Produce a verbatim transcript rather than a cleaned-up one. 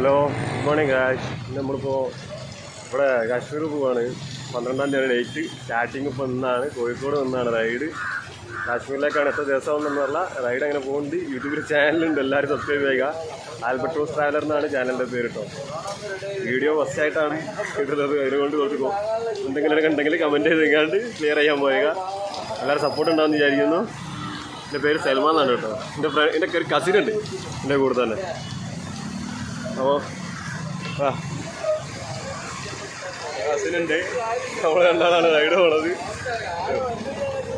Hello, good morning guys. നമ്മളിപ്പോൾ ഇവിടെ കാശ്മീർ പോവാണ്. പന്ത്രണ്ടാം തീയതി ഡേറ്റ്. സ്റ്റാർട്ടിങ് ഇപ്പോൾ ഇന്നാണ്. കോഴിക്കോട് നിന്നാണ് റൈഡ്. കാശ്മീരിലേക്കാണ് എത്ര ദിവസം എന്നുള്ള റൈഡ് അങ്ങനെ പോകുന്നുണ്ട്. യൂട്യൂബിൽ ചാനലുണ്ട്, എല്ലാവരും സബ്സ്ക്രൈബ് ചെയ്യുക. ആൽബട്രോസ് ട്രാവലർ എന്നാണ് ചാനലിൻ്റെ പേര് കേട്ടോ. വീഡിയോ ഫസ്റ്റായിട്ടാണ് കിട്ടുന്നത്, അതിനുകൊണ്ട് കുറച്ച് എന്തെങ്കിലുമൊക്കെ ഉണ്ടെങ്കിൽ കമൻറ്റ് ചെയ്ത് നിൽക്കാണ്ട് ക്ലിയർ ചെയ്യാൻ പോവുക. എല്ലാവരും സപ്പോർട്ട് ഉണ്ടാകുമെന്ന് വിചാരിക്കുന്നു. എൻ്റെ പേര് സൽമാൻ എന്നാണ് കേട്ടോ. എൻ്റെ ഫ്രണ്ട് എൻ്റെ ഒരു കസിൻ ഉണ്ട് എൻ്റെ കൂടെ തന്നെ. അപ്പോൾ ആ കസിനുണ്ട്, നമ്മൾ രണ്ടാളാണ് റൈഡ് പോണത്.